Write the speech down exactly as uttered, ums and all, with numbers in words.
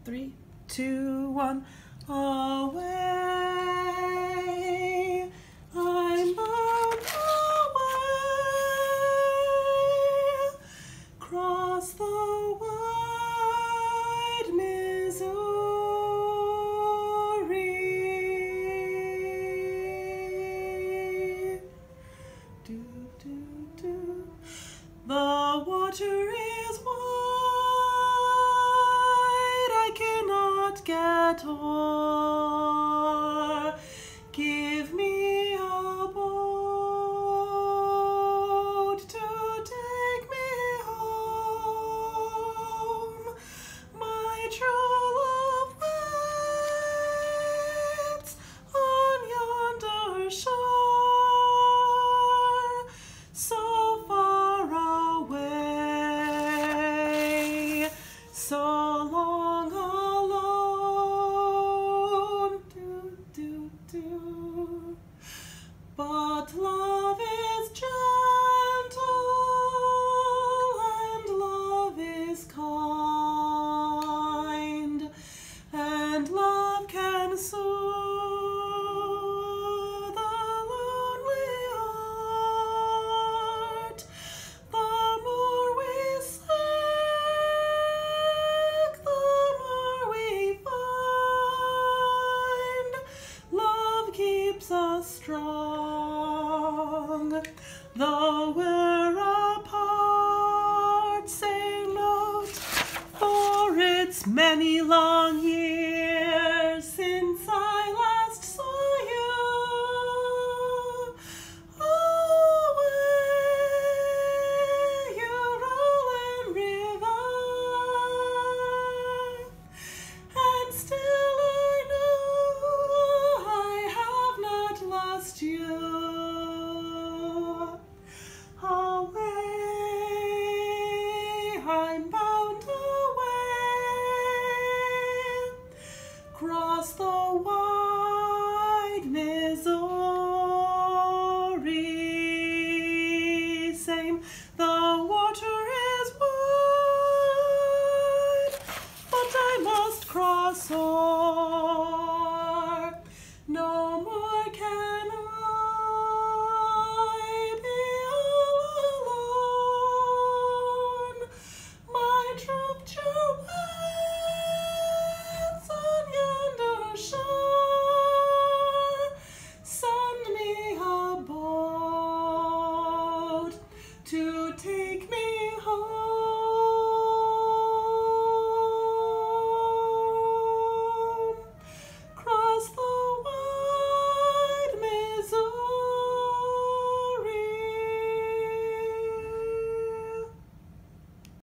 three, two, one. Away, I'm bound away, across the wide Missouri. Do, do, do. The water is wide, I cannot get o'er. Give me a boat to take me home. My true love waits on yonder shore, so far away, so long alone. Do, do, do. But love is gentle and love is kind, and love can soothe a lonely heart. The more we seek, the more we find. Love keeps us strong, though we're apart. Say note, for it's many long years since I last saw you. Away, you rolling river, and still I know I have not lost you. Away, I'm bound away, across the wide Missouri. Same, the water is wide, but I must cross o'er.